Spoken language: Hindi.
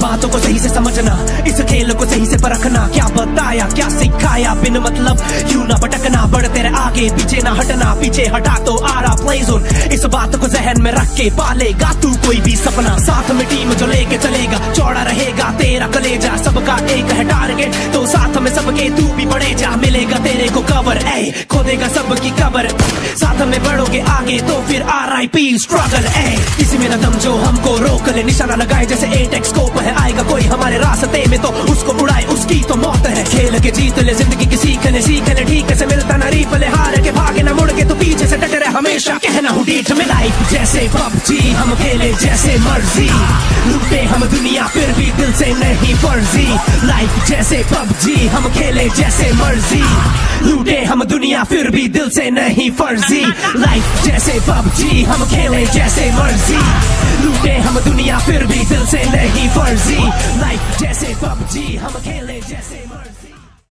बातों को सही से समझना, इस खेल को सही से परखना। क्या बताया क्या सिखाया, बिन मतलब क्यों ना भटकना। बढ़ तेरे आगे पीछे ना हटना, पीछे हटा तो आ रहा प्ले जोन। इस बात को जहन में रख के पालेगा तू कोई भी सपना। साथ में टीम जो लेके चलेगा, चौड़ा रहेगा तेरा कलेजा। सबका एक है टारगेट, तो साथ में सबके तू भी बढ़े जा। मिलेगा तेरे को कवर, ए खोदेगा सबकी कबर। साथ में बढ़ोगे आगे तो फिर RIP स्ट्रगल। किसी में न दम जो हमको रोक ले, निशाना लगाए जैसे 8x स्कोप है। आएगा कोई हमारे रास्ते में तो उसको उड़ाए, उसकी तो मौत है। खेल के जीत ले, जिंदगी की सीख ले ठीक से मिलता ना रीप ले। हार के भागे ना मुड़ के तो पीछे से डटे रहे हमेशा, कहना हूँ डीठ में। लाइफ जैसे PUBG हम खेले जैसे मर्जी, लूटे हम दुनिया फिर भी दिल से नहीं फर्जी। लाइफ जैसे PUBG हम खेले जैसे मर्जी, लूटे हम दुनिया फिर भी दिल से नहीं फर्जी। लाइफ जैसे PUBG हम खेले जैसे मर्जी, लूटे हम दुनिया फिर भी दिल से नहीं फर्जी। लाइफ जैसे PUBG हम खेले जैसे मर्जी।